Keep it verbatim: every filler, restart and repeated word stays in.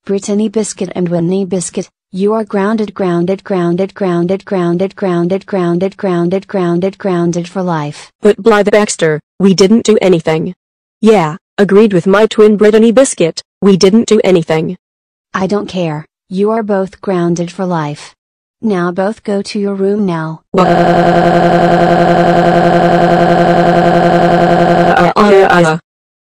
Brittany Biskit and Winnie Biskit, you are grounded grounded grounded grounded grounded grounded grounded grounded grounded grounded for life. But Blythe Baxter, we didn't do anything. Yeah, agreed with my twin Brittany Biskit, we didn't do anything. I don't care, you are both grounded for life. Now both go to your room now. Uh, uh, uh, uh.